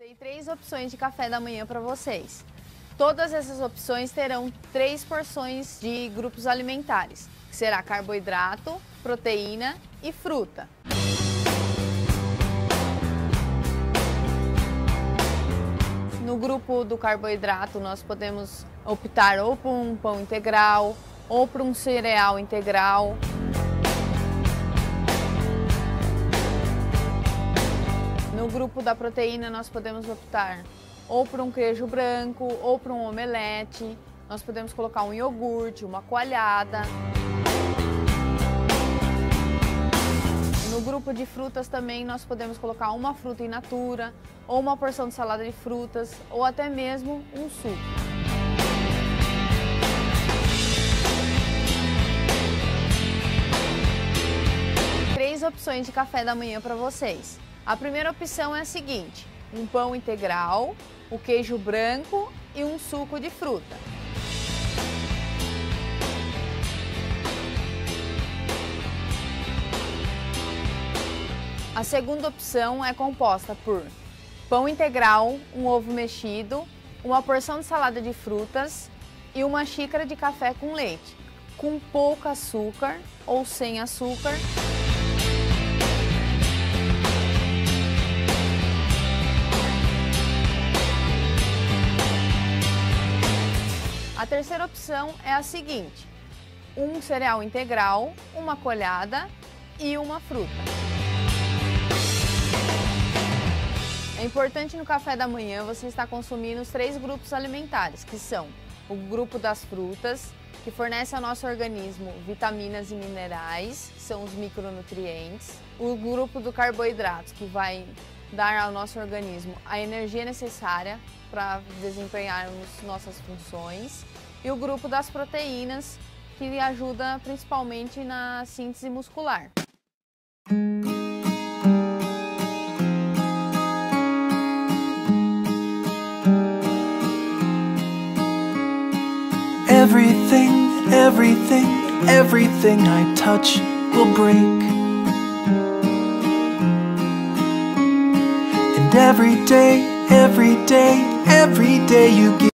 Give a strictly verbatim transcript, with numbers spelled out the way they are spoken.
Tem três opções de café da manhã para vocês. Todas essas opções terão três porções de grupos alimentares, que será carboidrato, proteína e fruta. No grupo do carboidrato, nós podemos optar ou por um pão integral, ou por um cereal integral. No grupo da proteína, nós podemos optar ou por um queijo branco, ou por um omelete. Nós podemos colocar um iogurte, uma coalhada. No grupo de frutas também, nós podemos colocar uma fruta in natura, ou uma porção de salada de frutas, ou até mesmo um suco. Três opções de café da manhã para vocês. A primeira opção é a seguinte: um pão integral, o queijo branco e um suco de fruta. A segunda opção é composta por pão integral, um ovo mexido, uma porção de salada de frutas e uma xícara de café com leite, com pouco açúcar ou sem açúcar. A terceira opção é a seguinte: um cereal integral, uma coalhada e uma fruta. É importante no café da manhã você estar consumindo os três grupos alimentares, que são o grupo das frutas, que fornece ao nosso organismo vitaminas e minerais, que são os micronutrientes, o grupo do carboidrato, que vai dar ao nosso organismo a energia necessária para desempenharmos nossas funções, e o grupo das proteínas, que ajuda principalmente na síntese muscular. Everything, everything, everything I touch will break. And every day, every day, every day you give